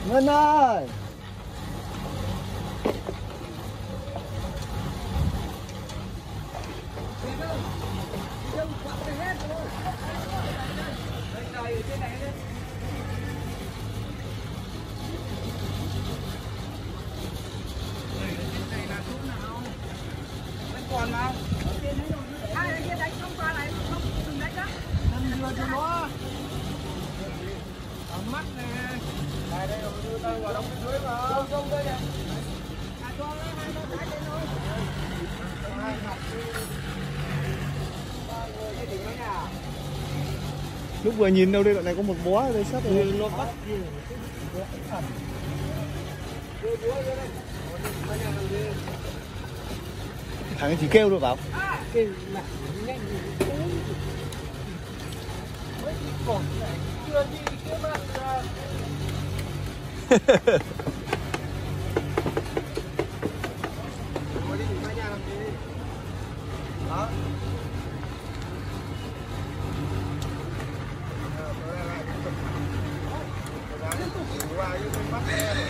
Ngân ơi. Còn nào? Ai ở kia đánh không qua này không đừng đánh đó. Năm đưa cho nó. Ở mắt nè. Đây đây rồi đưa tay vào đóng bên dưới mà. Không không đây nè. À cho lấy hai nó đánh lên thôi. Hai mặt đi. Ba người cái đỉnh đó nha. Lúc vừa nhìn đâu đây đoạn này có một bó ở đây sắp rồi. Nó bắt gì? Đưa búa vô đây. Thằng ấy chỉ kêu thôi bảo. Kêu là nhanh còn chưa đi cái mặt ra. Ngồi đi nghỉ nhà làm gì? Đó. Qua với con mắt